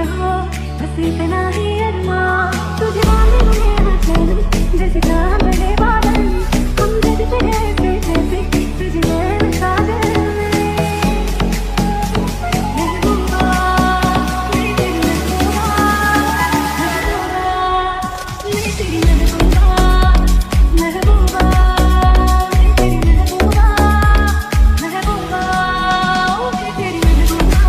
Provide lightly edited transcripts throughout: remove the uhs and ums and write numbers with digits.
रहो, बस इतना ही अरमा। तुझे माने मुझे न चैन, जैसे जहाँ बड़े बादल, हम जगते हैं ऐसे जैसे तुझे नैन काजल में। महबूबा मैं तेरी महबूबा, महबूबा मैं तेरी महबूबा, महबूबा मैं तेरी महबूबा, महबूबा मैं तेरी महबूबा।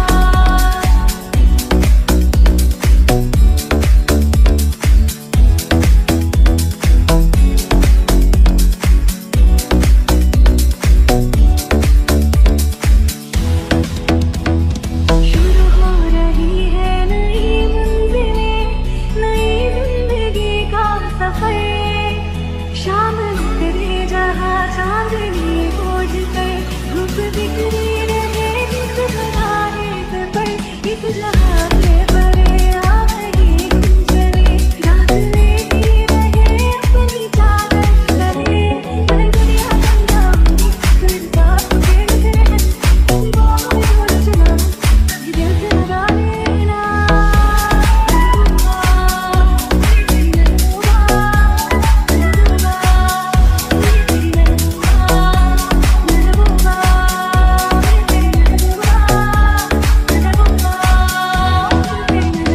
शुरू हो रही है नई मंजिलें, नई जिंदगी का सफर। शाम उतरे जहाँ चांदनी ओढ़ कर, धूप बिखरी रहे इस घराने पर, इस जहाँ पे बड़े आ रही गुंजने, रात लेती रहे अपनी चादर तले। मैं दुनिया समझाऊंगी फिर बात कहते हैं, बहुत उलझना कभी दिल से लगा लेना। महबूबा मैं तेरी महबूबा, महबूबा मैं तेरी महबूबा, महबूबा मैं तेरी महबूबा, महबूबा मैं तेरी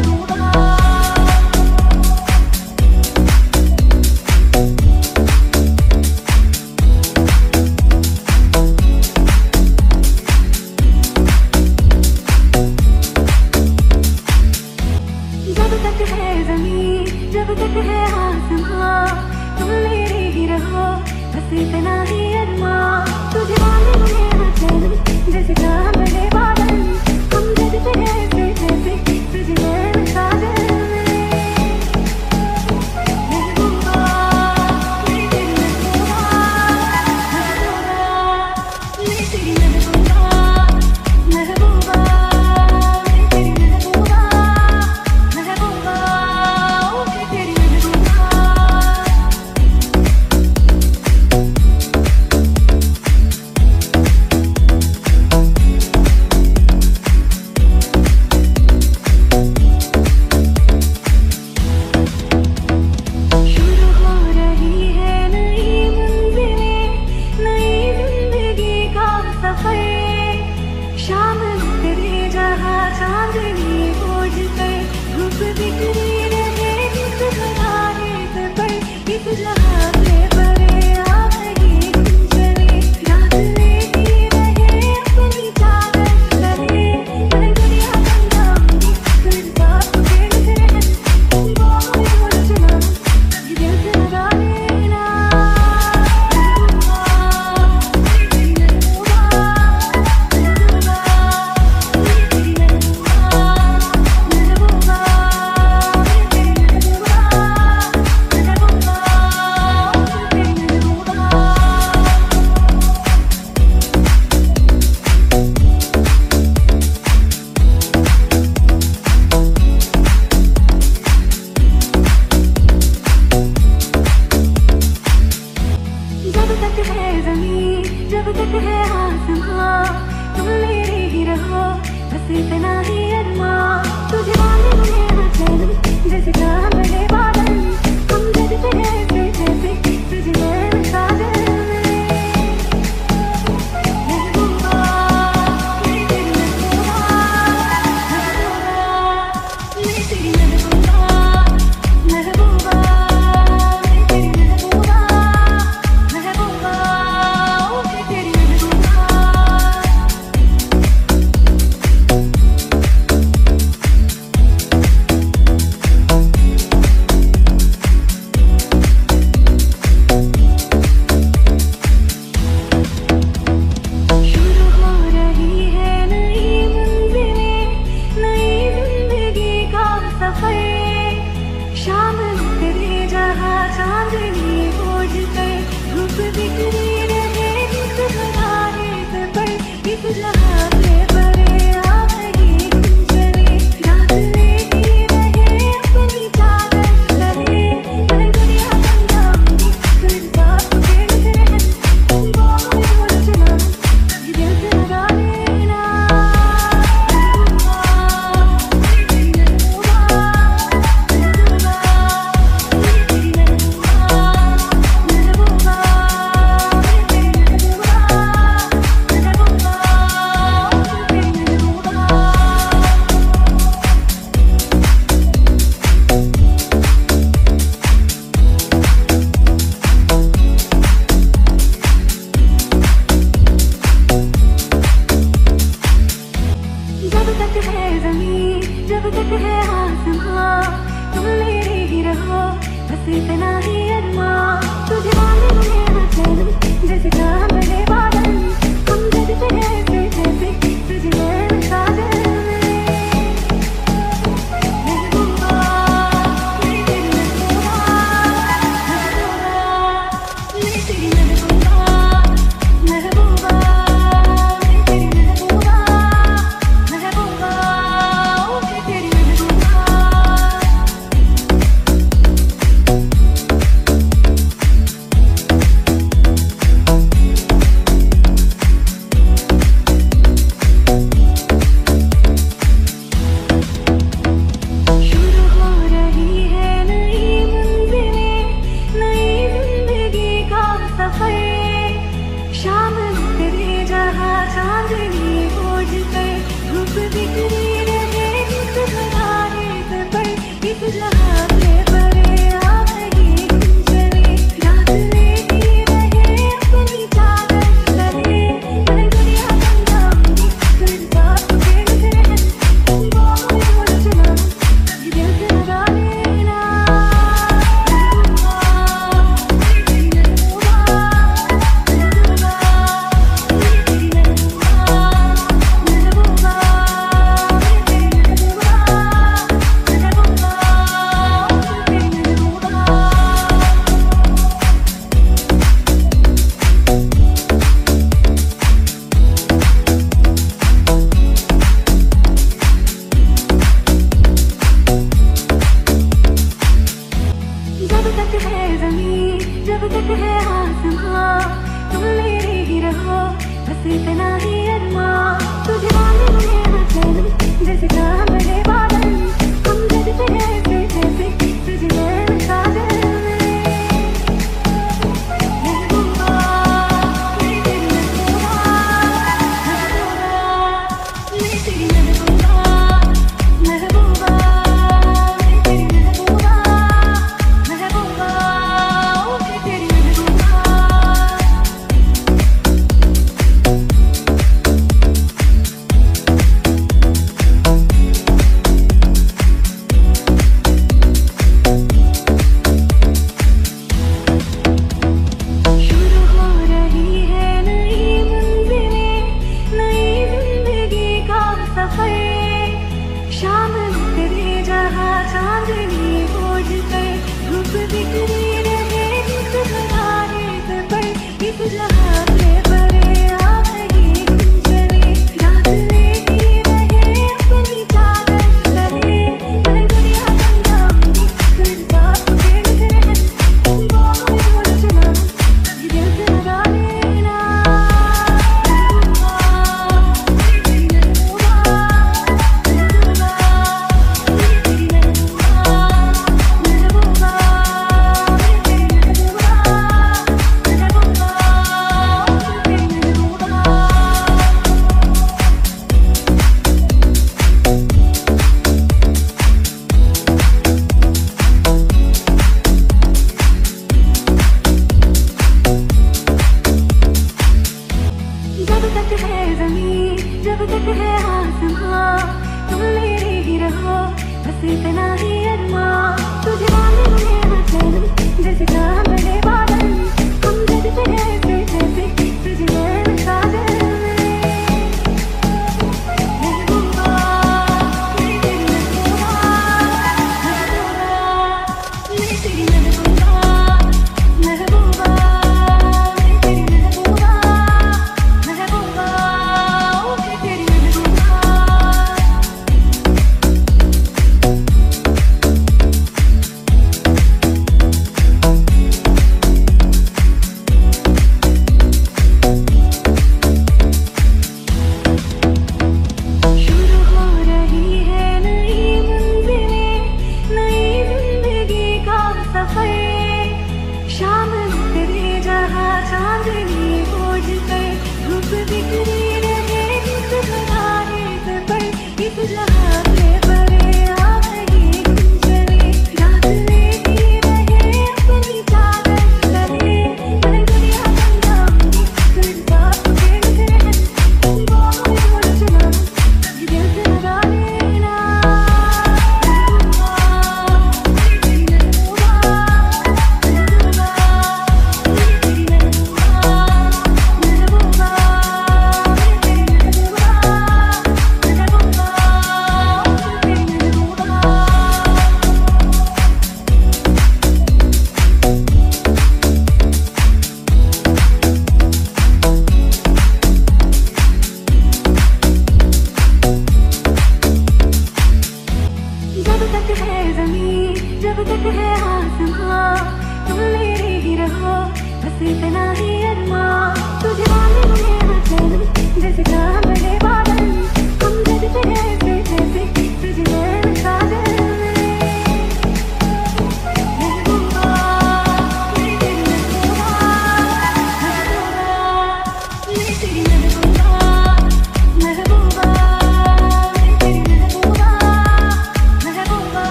जब तक है ज़मीं, जब तक है आसमां, तुम मेरे ही रहो, बस इतना ही अरमा। तुझे माने मुझे न चैन, जैसे जहाँ बड़े बादल, हम जगते हैं ऐसे जैसे तुझे नैन काजल में। महबूबा मैं तेरी महबूबा, महबूबा मैं तेरी महबूबा, महबूबा मैं तेरी महबूबा, महबूबा मैं तेरी महबूबा। शुरू हो रही है नई मंजिलें, नई जिंदगी का सफर। शाम उतरे जहाँ चांदनी ओढ़ कर, धूप बिखरी रहे इस घराने पर, इस जहाँ पे बड़े आ रही गुंजने, रात लेती रहे अपनी चादर तले। मैं दुनिया समझाऊंगी फिर बात कहते हैं, बहुत उलझना कभी दिल से लगा लेना। महबूबा मैं तेरी महबूबा, महबूबा मैं तेरी महबूबा, महबूबा मैं तेरी महबूबा, महबूबा मैं तेरी महबूबा। जब तक है ज़मीं, जब तक है आसमां, तुम मेरे ही रहो, बस इतना ही अरमा। तुझे माने मुझे न चैन, जैसे जहाँ बड़े बादल, हम जगते हैं ऐसे जैसे तुझे नैन काजल में। महबूबा मैं तेरी महबूबा, महबूबा मैं तेरी महबूबा, महबूबा मैं तेरी महबूबा, महबूबा मैं तेरी महबूबा। शुरू हो रही है नई मंजिलें, नई जिंदगी का सफर। शाम उतरे जहाँ चांदनी ओढ़ कर, धूप बिखरी रहे इस घराने पर, इस जहाँ पे बड़े आ रही गुंजने, रात लेती रहे अपनी चादर तले। मैं दुनिया समझाऊंगी फिर बात कहते हैं, बहुत उलझना कभी दिल से लगा लेना। महबूबा मैं तेरी महबूबा,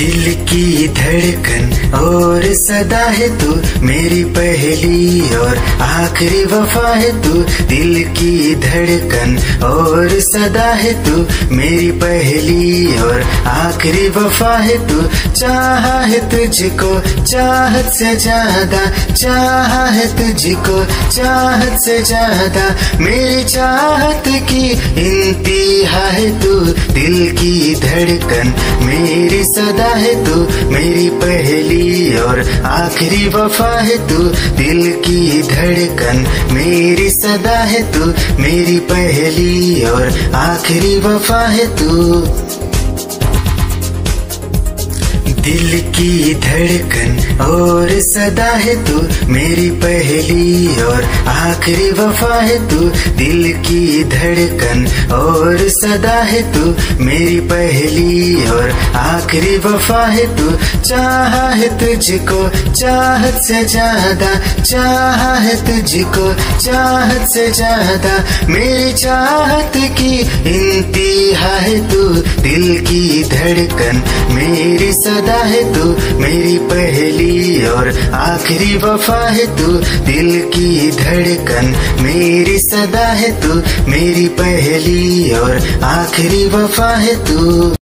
दिल की धड़कन और सदा है तू, मेरी पहली और आखिरी वफा है तू। दिल की धड़कन और सदा है तू, मेरी पहली और आखिरी वफा है तू। चाहा है तुझको चाहत से ज्यादा, चाहा है तुझको चाहत से ज्यादा, मेरी चाहत की इंतहा है तू। दिल की धड़कन मेरी सदा है तू, मेरी पहली और आखिरी वफा है तू। दिल की धड़कन मेरी सदा है तू, मेरी पहली और आखिरी वफा है तू। दिल की धड़कन और सदा है तू, मेरी पहली और आखिरी वफा है तू। दिल की धड़कन और सदा है तू, मेरी पहली और आखिरी वफा है तू। चाहा है तुझको चाहत से ज्यादा, चाहा है तुझको चाहत से ज्यादा, मेरी चाहत की इंतहा है तू। दिल की धड़कन मेरी सदा है तू, मेरी पहली और आखिरी वफा है तू। दिल की धड़कन मेरी सदा है तू, मेरी पहली और आखिरी वफा है तू।